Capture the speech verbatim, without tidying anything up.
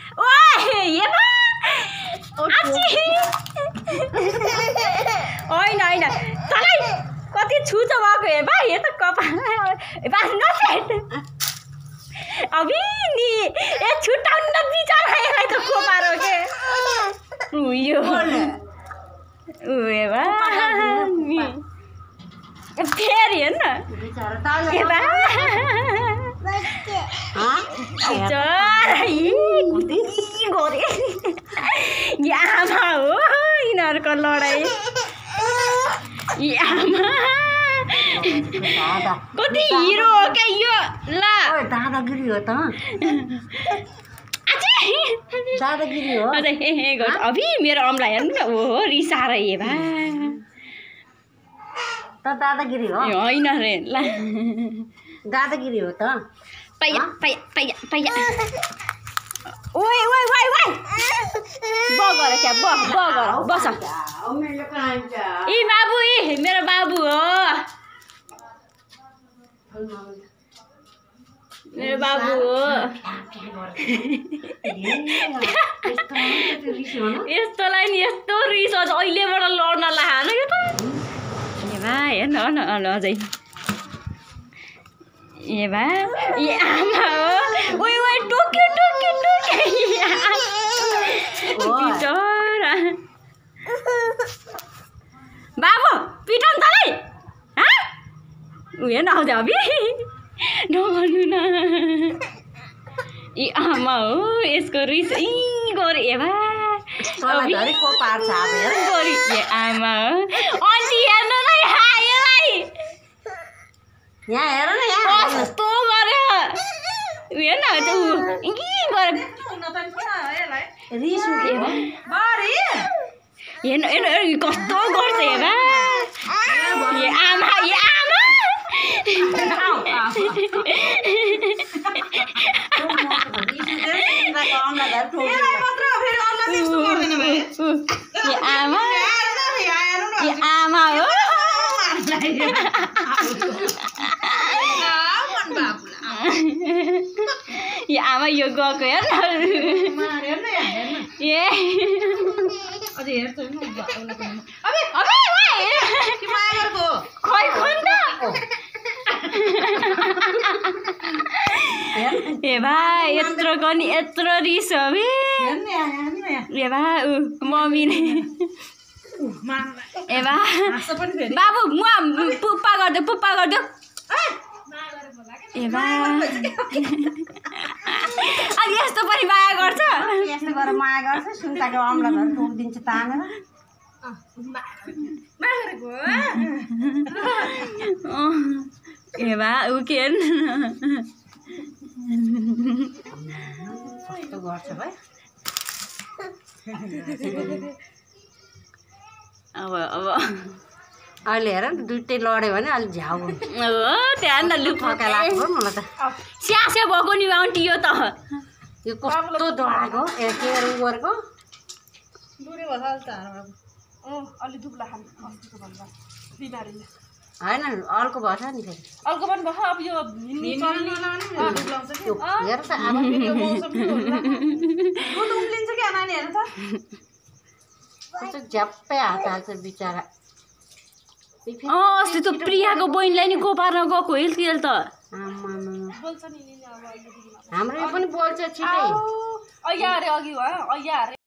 ओए ये बा होइन होइन तँलाई कति छुचो भएको हे बा यो त कपाल बा नफेट अबि नि ए छुटाउनु न बिचारा यसलाई त कोपारो के उयो उयो बा फेरि हेर्न के बा आमा हो यिनीहरूको लडाइँ आमा कति हिरो हो क्या यो ल दादागिरी हो त दादागिरी हो अभि मेरो अम्ला हेर्नु न ओ रिसाएर हे भा त दादागिरी हो होइन रे ल दादागिरी हो त पैया पैया पैया पैया ओए ओए ओए ओए ब गर क्या ब ब गर बस ई बाबु ई मेरो बाबु हो मेरो बाबु हो यस्तोलाई नि यस्तो रिस अझ अहिलेबाट लड्न लान यो त ए भा हेर्न न अझै ए भा ए आमा हो ओइ ओइ टोक्यो टोक्यो टोक्यो बिचरा बाबु पिटाउनु तँलाई हेर्न आउँछ अभि नगर्नु न ए आमा हो यसको रिस इ गरे ए भा गरी ए आमा हो अन्ती हेर्नु न यसलाई यहाँ हेर न यहाँ कस्तो गर्यो हेर्न ऊ के गर्यो रिस उठ्यो हेर्नु हेर्नु कस्तो गर्छ हेर ए आमा ए आमा ए आमा ए आमा हो ए आमा यो गएको हेर्न ए खै खुन ए भाइ यत्रो गर्ने यत्रो रिस हो बे ए भा ऊ मम्मीले ए भा बाबु म पुप्पा गरिदेऊ पुप्पा गरिदेऊ ए भा अनि यस्तो पनि माया गर्छ यस्तो गरेर माया गर्छ सुन्ताको अम्लाहरू टोकिदिन्छ तानेर ए भा ऊ के हेर्नु कस्तो गर्छ भाइ अब अब अहिले हेर न दुइटै लड्यो भने अलिक झ्याउ हो त्यहाँ न लु फका लाग्यो मलाई त स्यासे भएको नि आन्टी यो त यो कस्तो डराएको ए के गरेको होइन अर्को भएछ नि फेरि अर्को पनि भयो अब यो हेर त आमा कस्तो झ्याप्पै हात हाल्छ बिचरा अस्ति त प्रियाको बहिनीलाई नि गोपार्न गएको हेल तेल त हाम्रो पनि बोल्छ छिटै अघि अरे अघि भयो अघि